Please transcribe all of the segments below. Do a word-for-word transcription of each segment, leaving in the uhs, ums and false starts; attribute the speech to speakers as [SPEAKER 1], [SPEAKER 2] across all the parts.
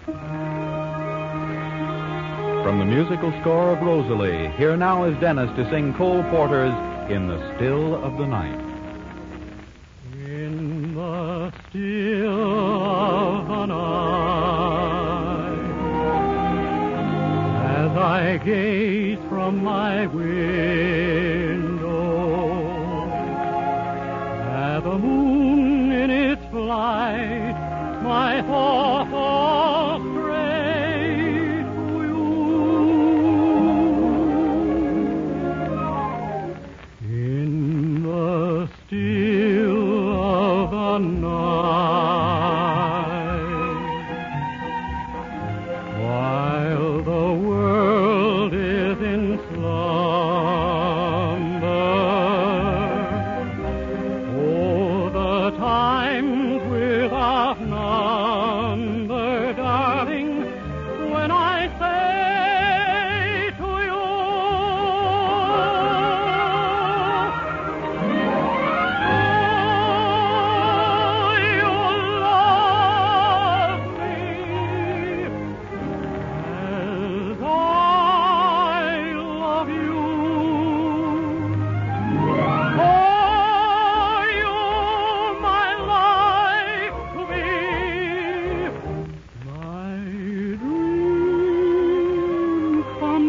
[SPEAKER 1] From the musical score of Rosalie, here now is Dennis to sing Cole Porter's In the Still of the Night.
[SPEAKER 2] In the still of the night, as I gaze from my window at the moon in its flight, my thoughts all stray to you. In the still of the night, while the world is in slumber, oh, the times without number, darling, when I say to you, oh, you love me as I love you. Oh, you're my life to be, my dream come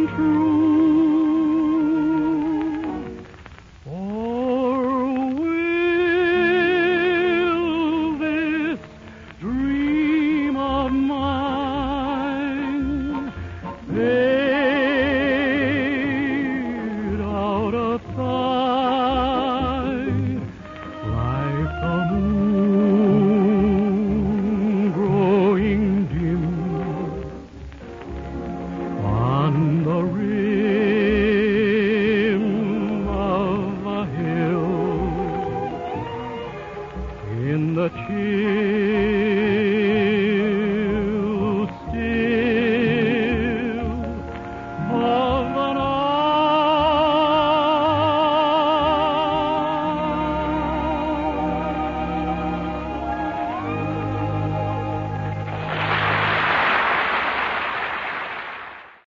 [SPEAKER 2] true. Or will this dream of mine fade out of sight like the moon growing dim on the rim of a hill, in the chill